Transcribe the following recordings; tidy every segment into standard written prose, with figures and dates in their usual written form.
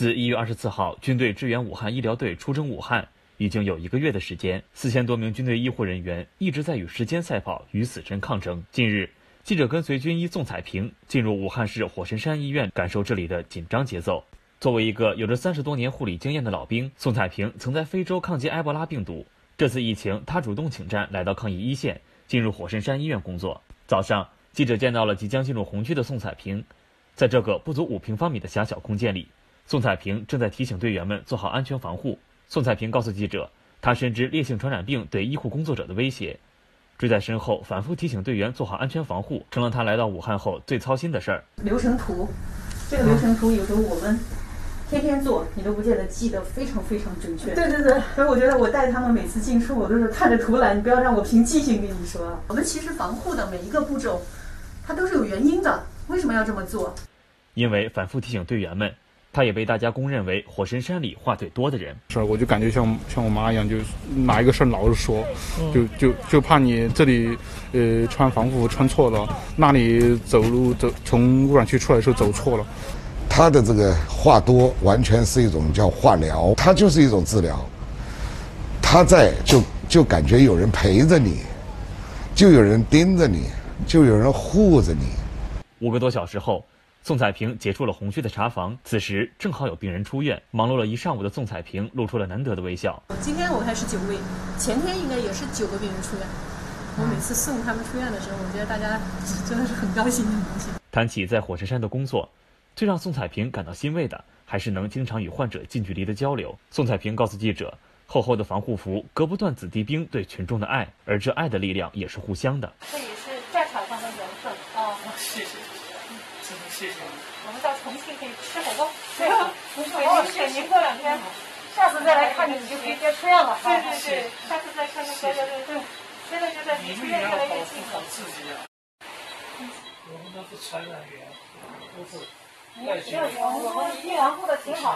自1月24号军队支援武汉医疗队出征武汉，已经有1个月的时间，4000多名军队医护人员一直在与时间赛跑，与死神抗争。近日，记者跟随军医宋彩萍进入武汉市火神山医院，感受这里的紧张节奏。作为一个有着30多年护理经验的老兵，宋彩萍曾在非洲抗击埃博拉病毒。这次疫情，她主动请战，来到抗疫一线，进入火神山医院工作。早上，记者见到了即将进入红区的宋彩萍，在这个不足5平方米的狭小空间里，宋彩萍正在提醒队员们做好安全防护。宋彩萍告诉记者，她深知烈性传染病对医护工作者的威胁，追在身后反复提醒队员做好安全防护，成了她来到武汉后最操心的事儿。 流程图，这个流程图有时候我们天天做，你都不见得记得非常非常准确。对，所以我觉得我带他们每次进出，我都是看着图来，你不要让我凭记性跟你说。我们其实防护的每一个步骤，它都是有原因的，为什么要这么做？ 因为反复提醒队员们，他也被大家公认为火神山里话最多的人。 是，我就感觉像我妈一样，就哪一个事老是说，就怕你这里穿防护穿错了，那里走路从污染区出来的时候走错了。 他的这个话多，完全是一种叫话疗，它就是一种治疗。他在就感觉有人陪着你，就有人盯着你，就有人护着你。 5个多小时后，宋彩萍结束了红区的查房，此时正好有病人出院，忙碌了一上午的宋彩萍露出了难得的微笑。 今天我看是9位，前天应该也是9个病人出院。我每次送他们出院的时候，我觉得大家真的是很高兴，很高兴。 谈起在火神山的工作，最让宋彩萍感到欣慰的，还是能经常与患者近距离的交流。宋彩萍告诉记者，厚厚的防护服隔不断子弟兵对群众的爱，而这爱的力量也是互相的。 这也是战场上的缘分啊！ 谢谢，真的谢谢你。 我们到重庆可以吃火锅，对，您过2天，下次再来看你，你就可以接出院了。对，下次再看看哥哥，对，现在就在离出院越来越近了。 自己啊，我们都是传染源，都是。 我们医疗护的挺好。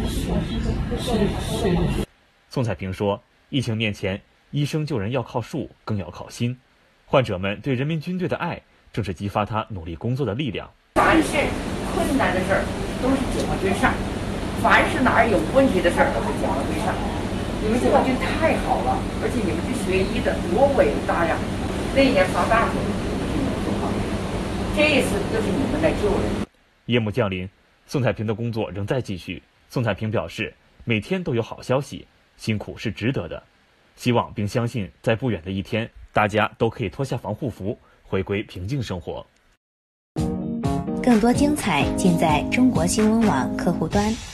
宋彩萍说，疫情面前，医生救人要靠术，更要靠心。患者们对人民军队的爱，正是激发他努力工作的力量。 凡是困难的事儿都是解决上，凡是哪儿有问题的事儿都是解决上。你们这个军太好了，而且你们去学医的多伟大呀！那一年发大火，这一次就是你们来救人。 夜幕降临，宋彩萍的工作仍在继续。宋彩萍表示，每天都有好消息，辛苦是值得的。希望并相信，在不远的一天，大家都可以脱下防护服，回归平静生活。 更多精彩尽在中国新闻网客户端。